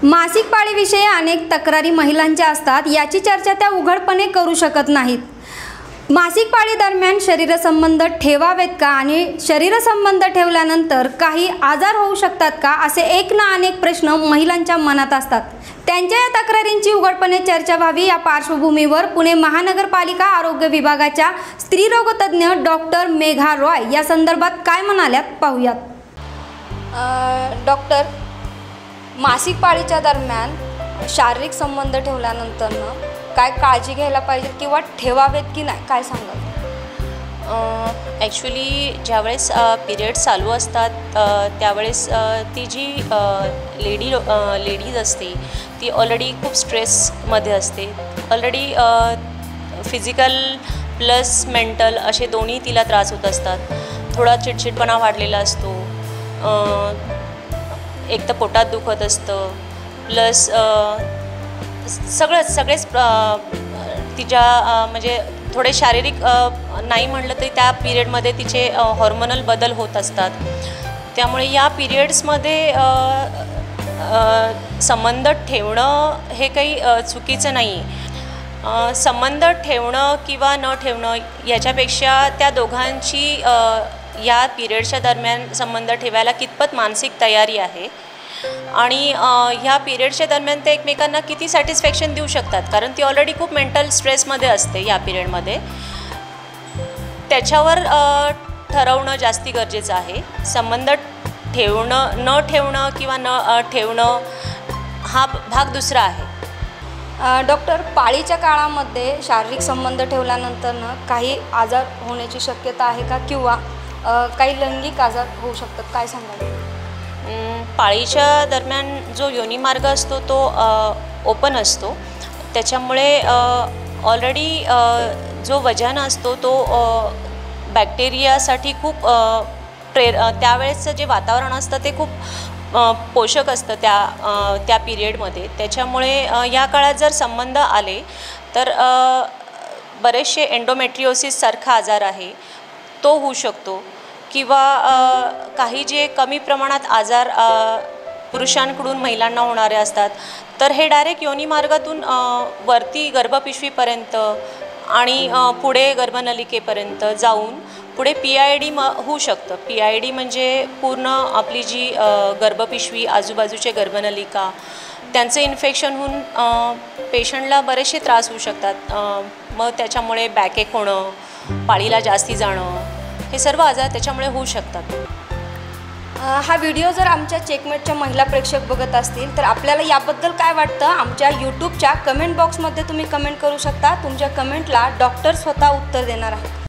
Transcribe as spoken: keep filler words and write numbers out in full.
मासिक पाळीविषयी अनेक तक्रारी महिलांच्या असतात, याची चर्चा त्या उघडपणे करू शकत नाहीत। मासिक पाळी दरम्यान शरीरसंबंध ठेवावेत का आणि शरीरसंबंध ठेवल्यानंतर काही आजार होऊ शकतात का, असे एक ना अनेक प्रश्न महिलांच्या मनात असतात। त्यांच्या या तक्रारींची उघडपणे चर्चा व्हावी या पार्श्वभूमीवर पुणे महानगरपालिका आरोग्य विभागाच्या स्त्रीरोगतज्ञ डॉक्टर मेघा रॉय या संदर्भात काय म्हणाल्यात पाहूयात। डॉक्टर, मासिक पाळीच्या दरम्यान शारीरिक संबंध ठेवल्यानंतर काय काळजी घ्यायला पाहिजे किंवा ठेवावेत की नाही, काय सांगाल? ॲक्च्युली ज्यावेळेस पिरियड चालू असतात त्यावेळेस ती जी लेडी लेडीज असते ती ऑलरेडी खूप स्ट्रेसमध्ये असते। ऑलरेडी फिजिकल प्लस मेंटल असे दोन्ही तिला त्रास होत असतात। थोडा चिडचिडपणा वाढलेला असतो, एक तर पोटात दुखत असतं, प्लस सगळंच सगळेच तिच्या म्हणजे थोडे शारीरिक नाही म्हटलं तरी त्या पिरियडमध्ये तिचे हॉर्मोनल बदल होत असतात। त्यामुळे या पिरियड्समध्ये संबंध ठेवणं हे काही चुकीचं नाही आहे। संबंध ठेवणं किंवा न ठेवणं याच्यापेक्षा त्या दोघांची या पिरियडच्या दरम्यान संबंध ठेवायला कितपत मानसिक तयारी आहे आणि ह्या पिरियडच्या दरम्यान ते एकमेकांना किती सॅटिस्फॅक्शन देऊ शकतात, कारण ती ऑलरेडी खूप मेंटल स्ट्रेसमध्ये असते या पिरियडमध्ये। त्याच्यावर ठरवणं जास्ती गरजेचं आहे। संबंध ठेवणं न ठेवणं किंवा न ठेवणं हा भाग दुसरा आहे। डॉक्टर, पाळीच्या काळामध्ये शारीरिक संबंध ठेवल्यानंतर काही आजार होण्याची शक्यता आहे का किंवा काही लैंगिक आजार होऊ शकतात, काय सांगाल? पाळीच्या दरम्यान जो योनिमार्ग असतो तो ओपन असतो, त्याच्यामुळे ऑलरेडी जो वजन असतो तो बॅक्टेरियासाठी खूप प्रेर त्यावेळेसचं जे वातावरण असतं ते खूप पोषक असतं त्या त्या पिरियडमध्ये। त्याच्यामुळे या काळात जर संबंध आले तर बरेचसे एंडोमेट्रिओसिससारखा आजार आहे तो होऊ शकतो किंवा काही जे कमी प्रमाणात आजार पुरुषांकडून महिलांना होणारे असतात तर हे डायरेक्ट योनिमार्गातून वरती गर्भपिशवीपर्यंत आणि पुढे गर्भनलिकेपर्यंत जाऊन पुढे पी आय डी म होऊ शकतं। पी आय डी म्हणजे पूर्ण आपली जी गर्भपिशवी, आजूबाजूचे गर्भनलिका त्यांचं इन्फेक्शन होऊन पेशंटला बरेचसे त्रास होऊ शकतात। मग त्याच्यामुळे बॅकएक होणं, पाळीला जास्ती जाणं, हे सर्व आजार त्याच्यामुळे होऊ शकतात। हा व्हिडिओ जर आमच्या चेकमेटच्या महिला प्रेक्षक बघत असतील तर आपल्याला याबद्दल काय वाटतं आमच्या यूट्यूबच्या कमेंट बॉक्समध्ये तुम्ही कमेंट करू शकता। तुमच्या कमेंटला डॉक्टर स्वतः उत्तर देणार आहेत।